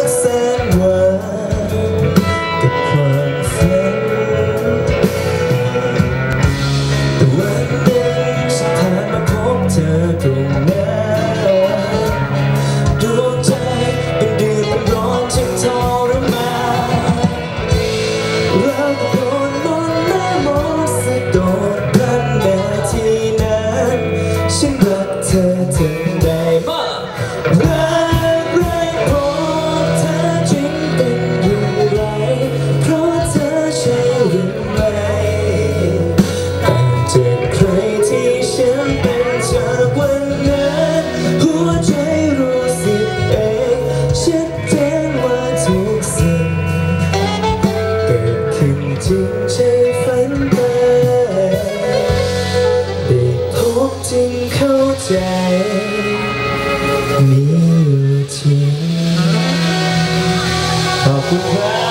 แสนหวานกับความฝันแต่วันหนึ่งฉันผ่านมาพบเธอตรงนั้นดวงใจเป็นเดือดเป็นร้อนที่ทรมานเราโดนมนต์แม่มดสะกดพันนาทีนั้นฉันรักเธอถึงได้มากจริงใช่ฝันไปได้พบจริงเข้าใจมีจริงขอบคุณครับ